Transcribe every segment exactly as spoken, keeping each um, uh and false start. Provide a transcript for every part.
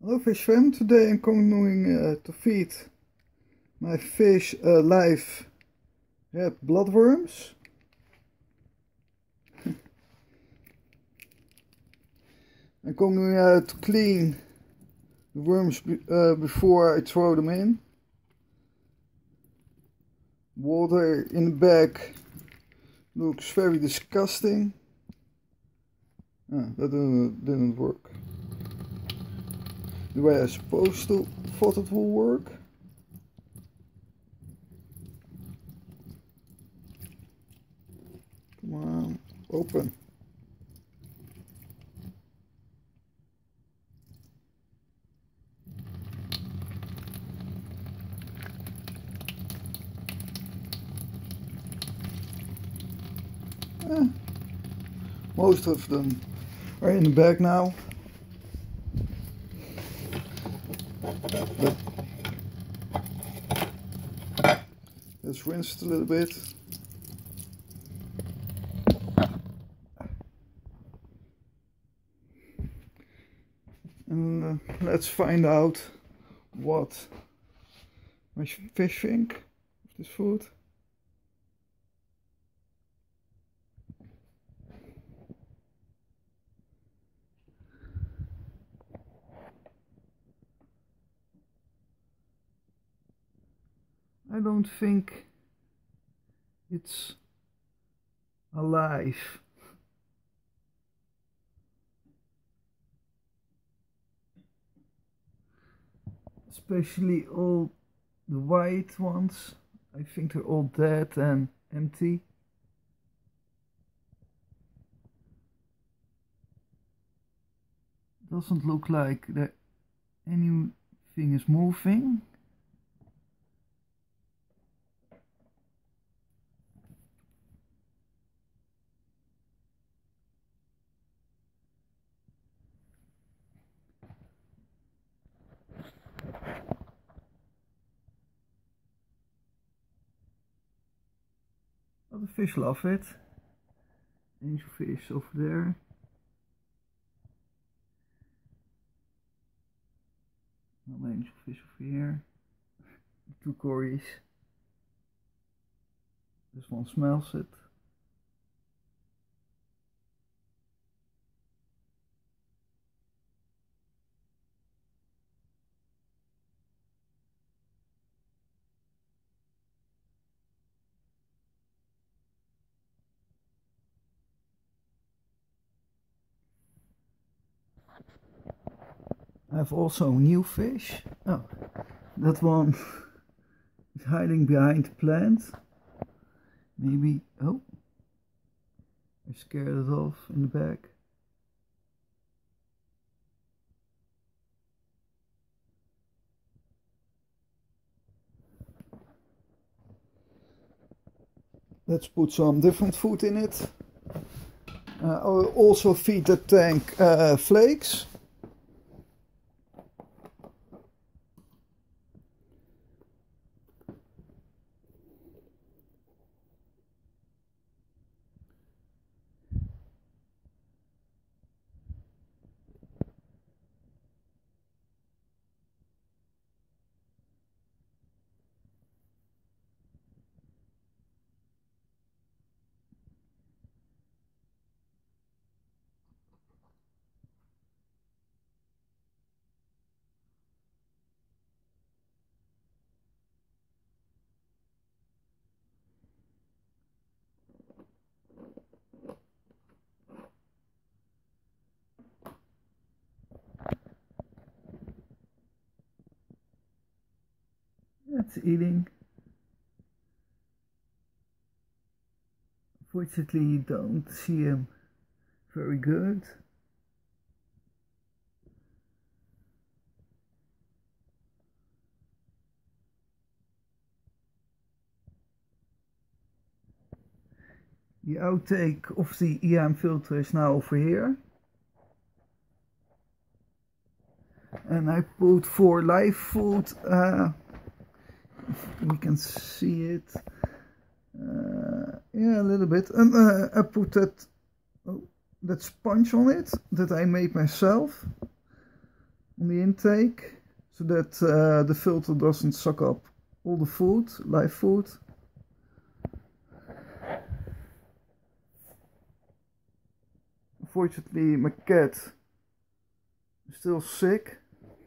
Hello Fish Fam, today I'm going uh, to feed my fish uh, live red bloodworms. I'm going uh, to clean the worms be uh, before I throw them in. Water in the bag looks very disgusting. Ah, that didn't, didn't work the way I supposed to thought it will work. Come on, open. Ah, most of them are in the bag now. But let's rinse it a little bit. And uh, let's find out what my fish think of this food. I don't think it's alive. Especially all the white ones. I think they're all dead and empty. Doesn't look like that anything is moving. Other fish love it. Angelfish over there. Another angelfish over here. Two cories. This one smells it. I have also new fish. Oh, that one is hiding behind the plant. Maybe, oh, I scared it off in the back. Let's put some different food in it. Uh, I'll also feed the tank uh, flakes. It's eating. Fortunately, you don't see him very good. The outtake of the E M filter is now over here. And I put for live food, uh, if we can see it, uh, yeah, a little bit, and uh, I put that, oh, that sponge on it, that I made myself. on the intake so that uh, the filter doesn't suck up all the food, live food. Unfortunately, my cat is still sick.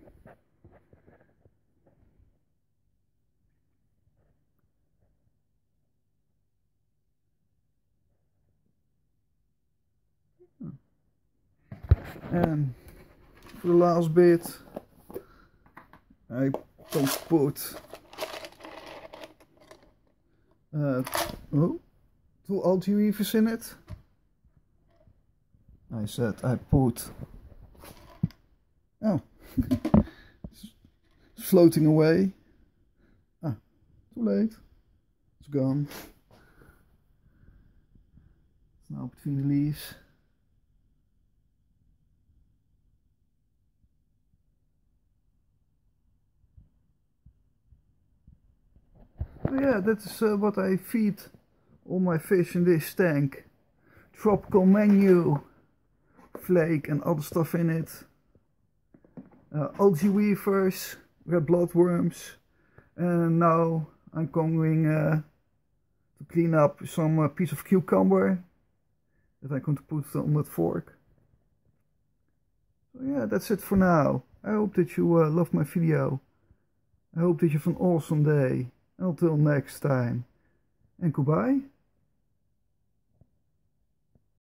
And for the last bit, I don't put uh, oh, two algae weavers in it. I said I put. Oh, it's floating away. Ah, too late. It's gone. It's now between the leaves. So yeah, that's uh, what I feed all my fish in this tank. Tropical menu, flake and other stuff in it. Uh, algae weavers, red bloodworms, and now I'm going uh, to clean up some uh, piece of cucumber that I'm going to put on that fork. So yeah, that's it for now. I hope that you uh, loved my video. I hope that you have an awesome day. Until next time, and goodbye.